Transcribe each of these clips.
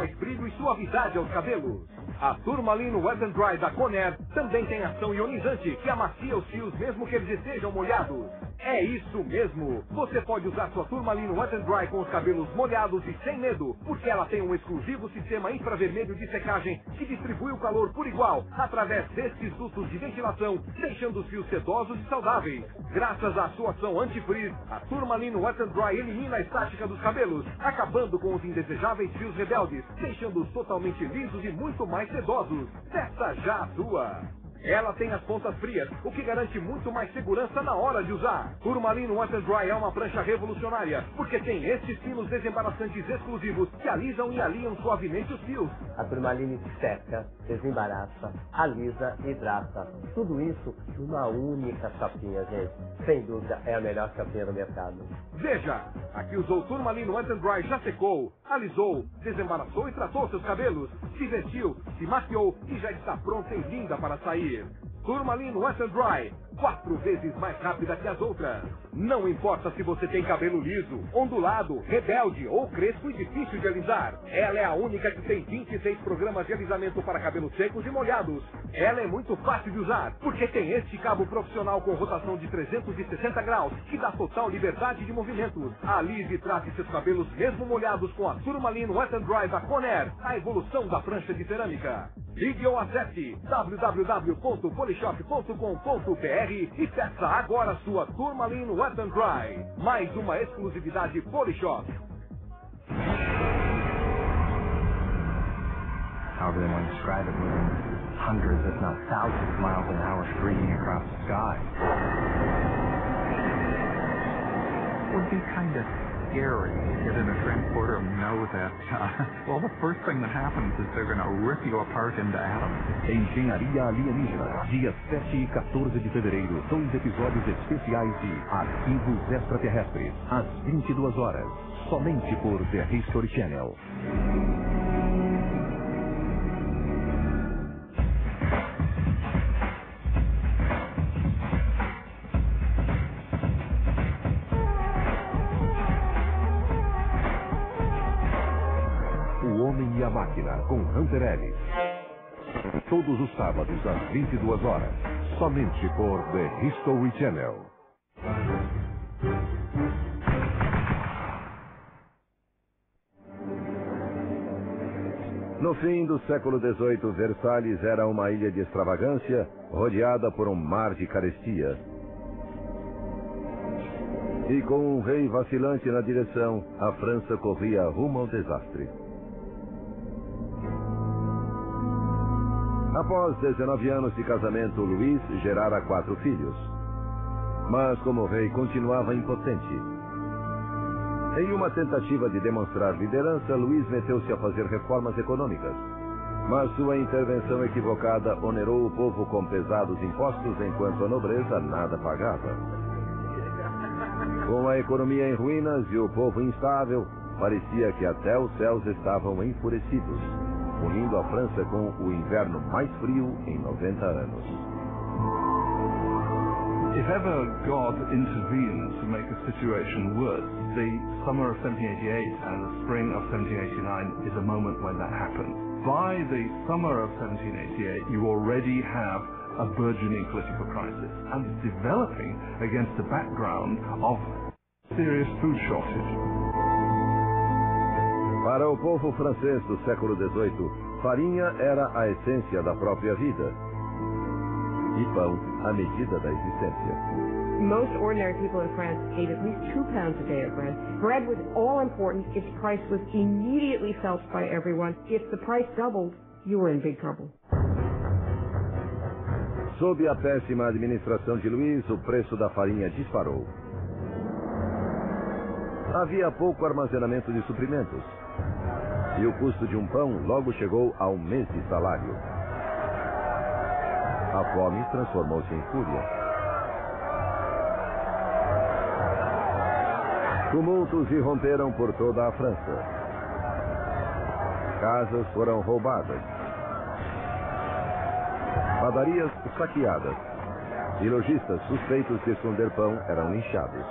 mais brilho e suavidade aos cabelos. A Turmalino Wet n Dry da Conair também tem ação ionizante que amacia os fios mesmo que eles estejam molhados. É isso mesmo! Você pode usar sua Turmalino Wet n Dry com os cabelos molhados e sem medo, porque ela tem um exclusivo sistema infravermelho de secagem que distribui o calor por igual através destes dutos de ventilação, deixando os fios sedosos e saudáveis. Graças à sua ação anti-freeze, a Turmalino Wet n Dry elimina a estática dos cabelos, acabando com os indesejáveis fios rebeldes, deixando-os totalmente lisos e muito mais sedosos. Peça já a sua! Ela tem as pontas frias, o que garante muito mais segurança na hora de usar. Turmalino Wet n Dry é uma prancha revolucionária, porque tem estes pinos desembaraçantes exclusivos que alisam e alinham suavemente os fios. A Turmalino seca, desembaraça, alisa e hidrata. Tudo isso numa única chapinha, gente. Sem dúvida, é a melhor chapinha do mercado. Veja, aqui usou Turmalino Wet n Dry, já secou, alisou, desembaraçou e tratou seus cabelos, se vestiu, se maquiou e já está pronta e linda para sair. Turmalino Wet n Dry, 4 vezes mais rápida que as outras. Não importa se você tem cabelo liso, ondulado, rebelde ou crespo e difícil de alisar. Ela é a única que tem 26 programas de alisamento para cabelos secos e molhados. Ela é muito fácil de usar, porque tem este cabo profissional com rotação de 360 graus, que dá total liberdade de movimentos. Alise e trate seus cabelos mesmo molhados com a Turmalino Wet n Dry da Conair, a evolução da prancha de cerâmica. Ligue ou acesse www.polishop.com.br e peça agora sua Turmalino Wet n Dry. Mais uma exclusividade Polishop. However they want to describe it, moving hundreds, if not thousands of miles an hour streaking across the sky. It would be kind of scary to get in a transporter and know that, well, the first thing that happens is they're going to rip you apart into atoms. Engenharia Alienígena, dias 7 e 14 de fevereiro, 2 episódios especiais de Arquivos Extraterrestres, às 22 horas, somente por The History Channel. O Homem e a Máquina, com Hunter Ellis. Todos os sábados, às 22 horas. Somente por The History Channel. No fim do século XVIII, Versalhes era uma ilha de extravagância, rodeada por um mar de carestia. E com um rei vacilante na direção, a França corria rumo ao desastre. Após 19 anos de casamento, Luís gerara 4 filhos. Mas como o rei continuava impotente. Em uma tentativa de demonstrar liderança, Luís meteu-se a fazer reformas econômicas. Mas sua intervenção equivocada onerou o povo com pesados impostos, enquanto a nobreza nada pagava. Com a economia em ruínas e o povo instável, parecia que até os céus estavam enfurecidos, unindo a França com o inverno mais frio em 90 anos. If ever God intervenes to make a situation worse, the summer of 1788 and the spring of 1789 is a moment when that happens. By the summer of 1788, you already have a burgeoning political crisis, and it's developing against the background of serious food shortage. Para o povo francês do século XVIII, farinha era a essência da própria vida. E pão, a medida da existência. Most ordinary people in France ate at least 2 pounds a day of bread. Bread was all important. Its price was immediately felt by everyone. If the price doubled, you were in big trouble. Sob a péssima administração de Luís, o preço da farinha disparou. Havia pouco armazenamento de suprimentos. E o custo de um pão logo chegou a um mês de salário. A fome transformou-se em fúria. Tumultos irromperam por toda a França. Casas foram roubadas. Padarias saqueadas. E lojistas suspeitos de esconder pão eram linchados.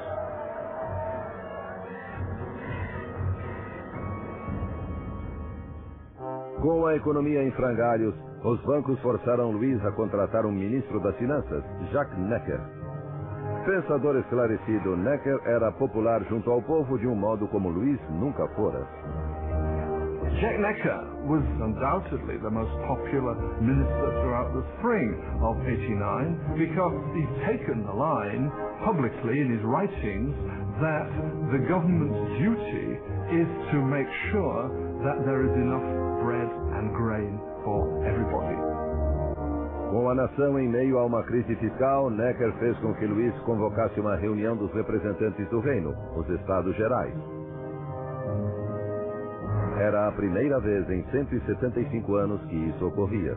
Com a economia em frangalhos, os bancos forçaram Louis a contratar um ministro das Finanças, Jacques Necker. Pensador esclarecido, Necker era popular junto ao povo de um modo como Louis nunca fora. Jacques Necker was undoubtedly the most popular minister throughout the spring of 89 because he's taken the line publicly in his writings that the government's duty is to make sure that there is enough bread and grain for everybody. Com a nação em meio a uma crise fiscal, Necker fez com que Louis convocasse uma reunião dos representantes do reino, os Estados Gerais. Era a primeira vez em 175 anos que isso ocorria.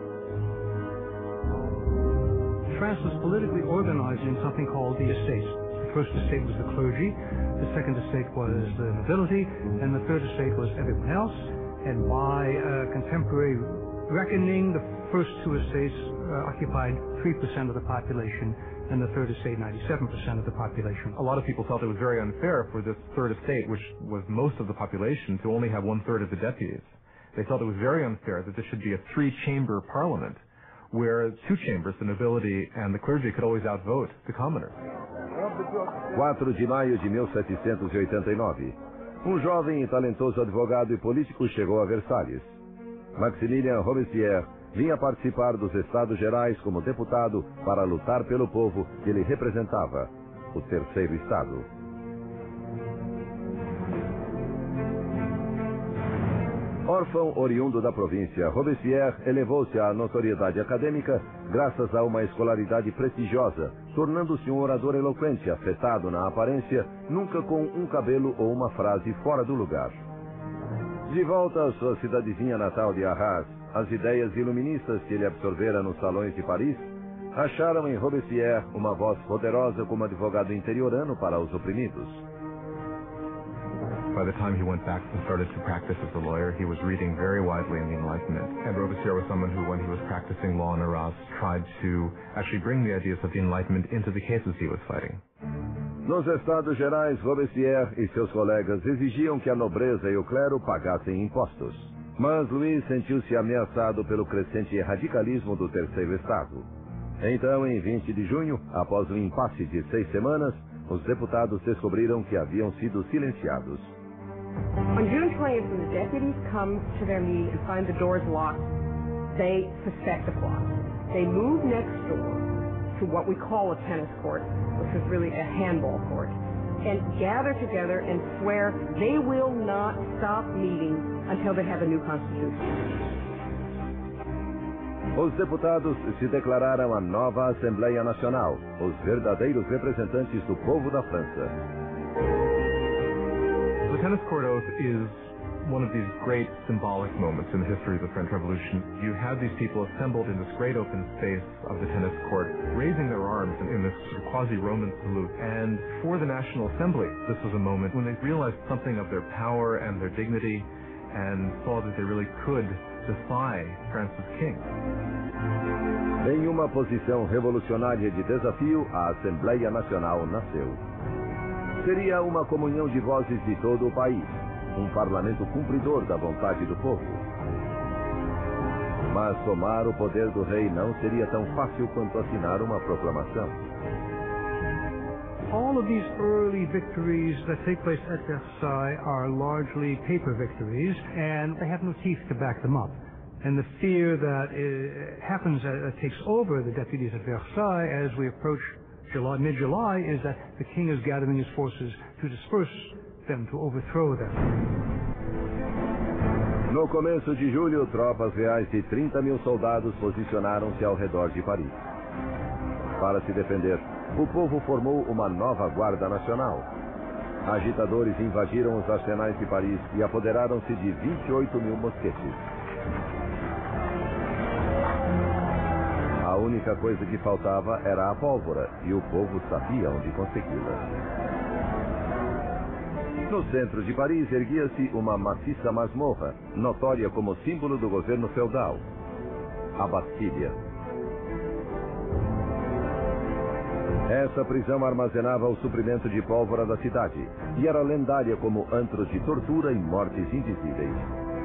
France was politically organized in something called the estates. The first estate was the clergy, the second estate was the nobility, and the third estate was everyone else. And by contemporary reckoning, the first two estates occupied 3% of the population, and the third estate 97% of the population. A lot of people felt it was very unfair for this third estate, which was most of the population, to only have 1/3 of the deputies. They felt it was very unfair that this should be a three-chamber parliament, where two chambers, the nobility and the clergy, could always outvote the commoner. 4 de maio de 1789. Um jovem e talentoso advogado e político chegou a Versalhes. Maximilien Robespierre vinha participar dos Estados Gerais como deputado para lutar pelo povo que ele representava, o terceiro Estado. Órfão oriundo da província, Robespierre elevou-se à notoriedade acadêmica graças a uma escolaridade prestigiosa, tornando-se um orador eloquente, afetado na aparência, nunca com um cabelo ou uma frase fora do lugar. De volta à sua cidadezinha natal de Arras, as ideias iluministas que ele absorvera nos salões de Paris acharam em Robespierre uma voz poderosa como advogado interiorano para os oprimidos. By the time he went back and started to practice as a lawyer, he was reading very widely in the Enlightenment. And Robespierre was someone who, when he was practicing law in Arras, tried to actually bring the ideas of the Enlightenment into the cases he was fighting. Nos Estados Gerais, Robespierre e seus colegas exigiam que a nobreza e o clero pagassem impostos. Mas Louis sentiu-se ameaçado pelo crescente radicalismo do terceiro Estado. Então, em 20 de junho, após um impasse de 6 semanas, os deputados descobriram que haviam sido silenciados. On June 20th, when the deputies come to their meeting and find the doors locked, they suspect a plot. They move next door to what we call a tennis court, which is really a handball court, and gather together and swear they will not stop meeting until they have a new constitution. Os deputados se declararam a nova Assembleia Nacional, os verdadeiros representantes do povo da França. The tennis court oath is one of these great symbolic moments in the history of the French Revolution. You had these people assembled in this great open space of the tennis court, raising their arms in this sort of quasi-Roman salute. And for the National Assembly, this was a moment when they realized something of their power and their dignity and saw that they really could defy France's king. Em uma posição revolucionária de desafio, a Assembleia Nacional nasceu. Seria uma comunhão de vozes de todo o país, um parlamento cumpridor da vontade do povo. Mas tomar o poder do rei não seria tão fácil quanto assinar uma proclamação. All of these early victories that take place at Versailles are largely paper victories, and they have no teeth to back them up. And the fear that takes over the deputies at Versailles as we approach mid-July is that the king is gathering his forces to disperse them, to overthrow them. No começo de julho, tropas reais de 30 mil soldados posicionaram-se ao redor de Paris. Para se defender, o povo formou uma nova Guarda Nacional. Agitadores invadiram os arsenais de Paris e apoderaram-se de 28 mil mosquetes. A única coisa que faltava era a pólvora, e o povo sabia onde consegui-la. No centro de Paris erguia-se uma maciça masmorra, notória como símbolo do governo feudal, a Bastilha. Essa prisão armazenava o suprimento de pólvora da cidade e era lendária como antro de tortura e mortes invisíveis.